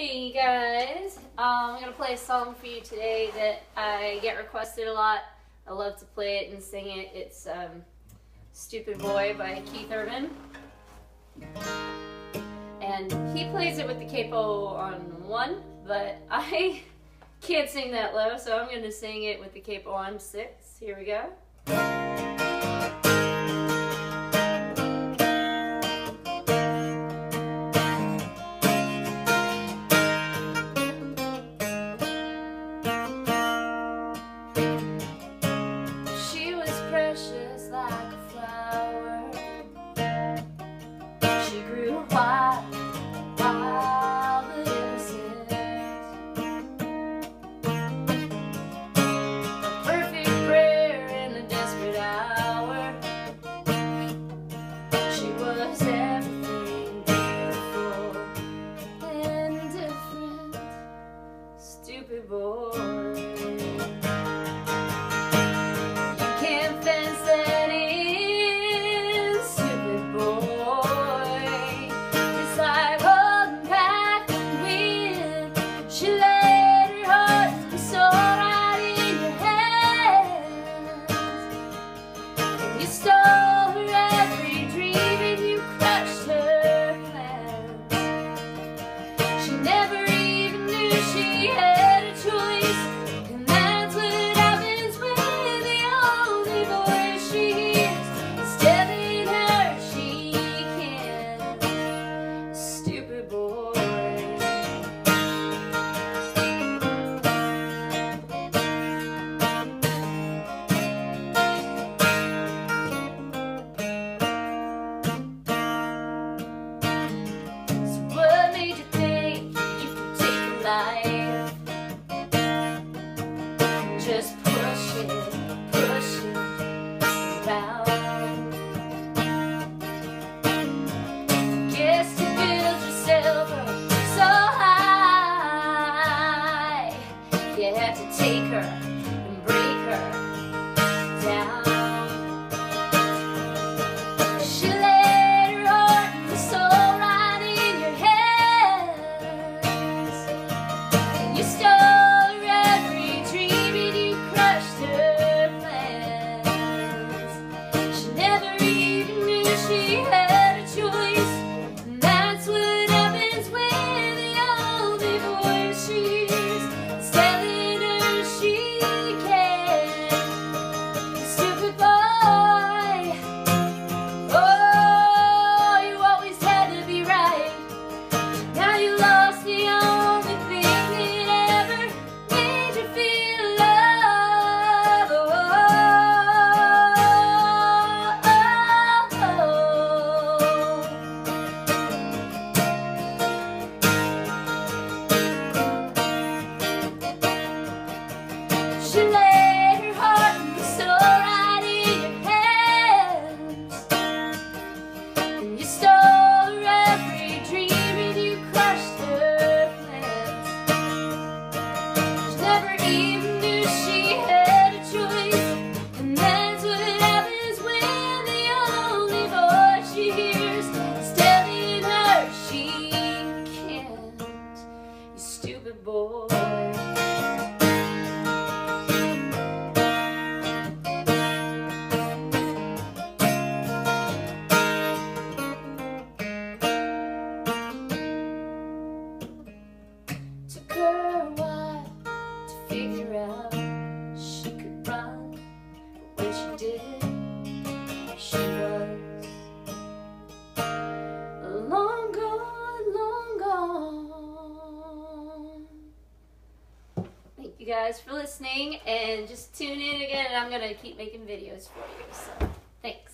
Hey guys, I'm going to play a song for you today that I get requested a lot. I love to play it and sing it. It's Stupid Boy by Keith Urban. And he plays it with the capo on 1, but I can't sing that low, so I'm going to sing it with the capo on 6. Here we go. Precious like a flower, she grew wild, wild but innocent. A perfect prayer in a desperate hour. She was everything beautiful and different. Stupid boy. You stole her every dream and you crushed her plans. She never even knew she had a choice, and that's what happens when the only voice she hears is telling her she can't. Stupid boy. Just push it down. Guess you build yourself up so high, you have to take her and break her down. She laid her heart and soul right in your hands, and you stole she had a choice, and that's what happens when the only voice she hears is telling her she can't. Stupid boy, oh, you always had to be right. Now you lost the only thing that ever made you feel love. She laid her heart and soul right in your hands, and you stole her every dream and you crushed her plans. She never even knew she had a choice, and that's what happens when the only voice she hears is telling her she can't. You stupid boy. Took her a while to figure out she could run, but when she did, she was long gone, long gone. Thank you guys for listening, and just tune in again, and I'm going to keep making videos for you, so thanks.